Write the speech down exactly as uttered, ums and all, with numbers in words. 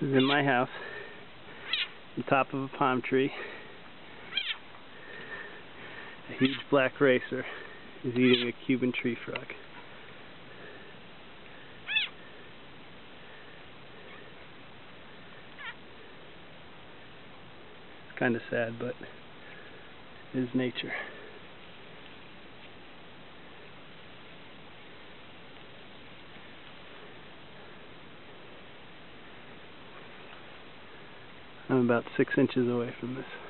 is in my house, on top of a palm tree. A huge black racer is eating a Cuban tree frog. It's kind of sad, but it is nature. I'm about six inches away from this.